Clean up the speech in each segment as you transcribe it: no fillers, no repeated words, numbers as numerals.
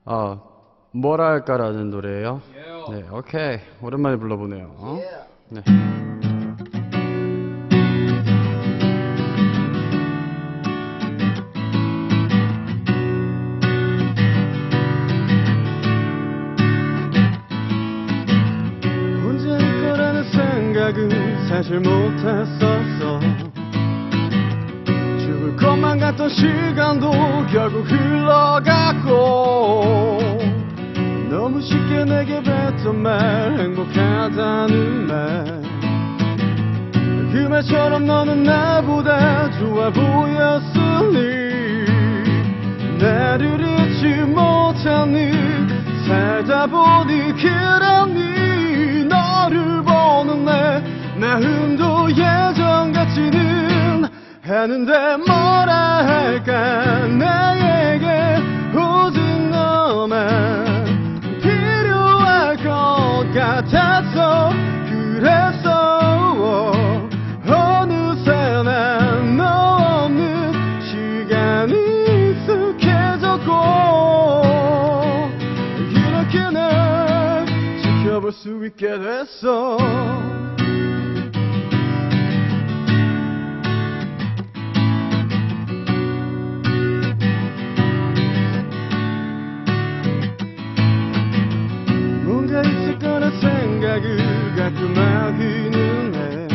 아, 뭐랄까라는 노래예요. 네, 오케이. 오랜만에 불러보네요. 네. 혼자일 거라는 생각은 사실 못했었어. 죽을 것만 같던 시간도 결국 흘러갔고, 너무 쉽게 내게 뱉던 말, 행복하다는 말, 그 말처럼 너는 나보다 좋아 보였으니 나를 잊지 못하니 살다 보니 그러니 너를 보는 내 마음도 예전 같지는 않은데 뭐라 할까 나에게 오직 너만 필요할 것 같아서 그래서 어느새 난 너 없는 시간이 익숙해졌고 이렇게 날 지켜볼 수 있게 됐어. 뭔가 있을 거란 생각을 가끔 하기는 해.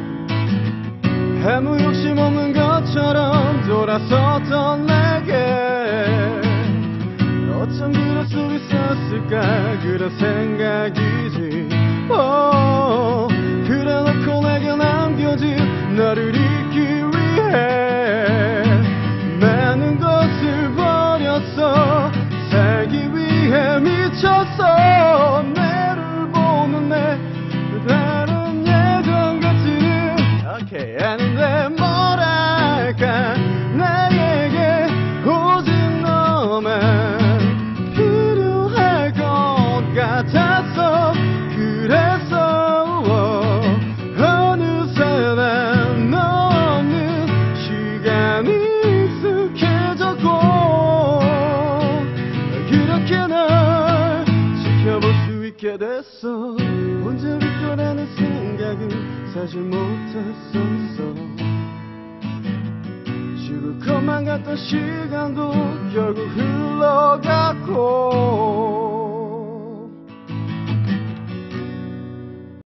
아무 욕심 없는 것처럼 돌아섰던 내게 어쩜 그럴 수 있었을까 그런 생각이지. 그래놓고 내게 남겨진 너를 잊기 위해 많은 것을 버렸어. 살기 위해 미쳤어. 나를 보는 내 다른 예전 같지는 않은데 뭐랄까 나에게 오직 너만 필요할 것 같아서 그래서 어느새 난 너 없는 시간이 익숙해졌고 그렇게 날 지켜볼 수 있게 됐어. 혼자일 거라는 생각은 사실 못했었어. 죽을 것만 같던 시간도 결국 흘러갔고